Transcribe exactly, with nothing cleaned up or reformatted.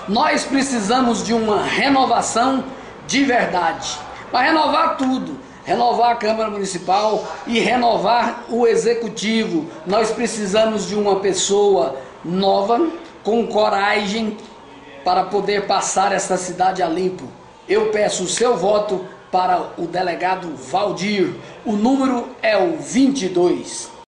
Nós precisamos de uma renovação de verdade, para renovar tudo, renovar a Câmara Municipal e renovar o Executivo. Nós precisamos de uma pessoa nova, com coragem, para poder passar essa cidade a limpo. Eu peço o seu voto para o delegado Valdir. O número é o vinte e dois.